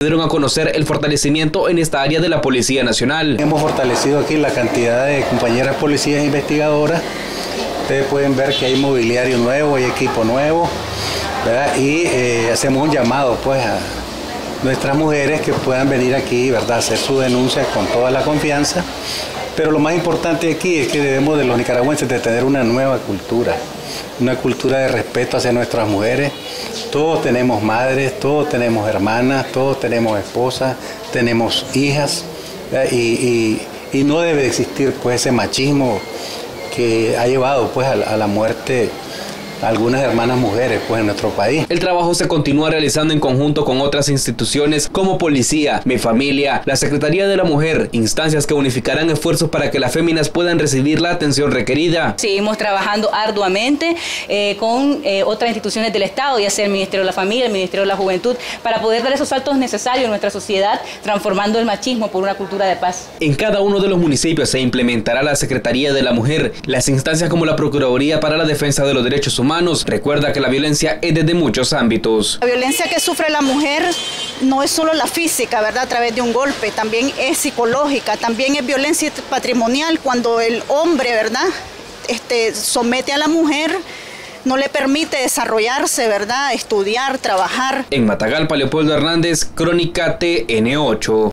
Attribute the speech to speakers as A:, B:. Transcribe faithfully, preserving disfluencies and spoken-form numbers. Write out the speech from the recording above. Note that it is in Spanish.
A: dieron a conocer el fortalecimiento en esta área de la Policía Nacional.
B: Hemos fortalecido aquí la cantidad de compañeras policías investigadoras. Ustedes pueden ver que hay mobiliario nuevo, hay equipo nuevo, ¿verdad? Y eh, hacemos un llamado pues a nuestras mujeres que puedan venir aquí, ¿verdad?, hacer su denuncia con toda la confianza. Pero lo más importante aquí es que debemos de los nicaragüenses de tener una nueva cultura, una cultura de respeto hacia nuestras mujeres. Todos tenemos madres, todos tenemos hermanas, todos tenemos esposas, tenemos hijas, y, y, y no debe existir pues ese machismo que ha llevado pues a, a la muerte a algunas hermanas mujeres pues en nuestro país.
A: El trabajo se continúa realizando en conjunto con otras instituciones como Policía, Mi Familia, la Secretaría de la Mujer, instancias que unificarán esfuerzos para que las féminas puedan recibir la atención requerida.
C: Seguimos trabajando arduamente eh, con eh, otras instituciones del Estado, ya sea el Ministerio de la Familia, el Ministerio de la Juventud, para poder dar esos saltos necesarios en nuestra sociedad, transformando el machismo por una cultura de paz.
A: En cada uno de los municipios se implementará la Secretaría de la Mujer, las instancias como la Procuraduría para la Defensa de los Derechos Humanos. Recuerda que la violencia es desde muchos ámbitos.
D: La violencia que sufre la mujer no es solo la física, ¿verdad?, a través de un golpe, también es psicológica, también es violencia patrimonial cuando el hombre, ¿verdad?, este, somete a la mujer, no le permite desarrollarse, ¿verdad?, estudiar, trabajar.
A: En Matagalpa, Leopoldo Hernández, Crónica T N ocho.